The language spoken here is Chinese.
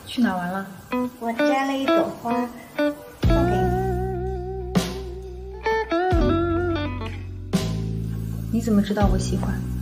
去哪玩了？ 我摘了一朵花，送给你。 你怎么知道我喜欢？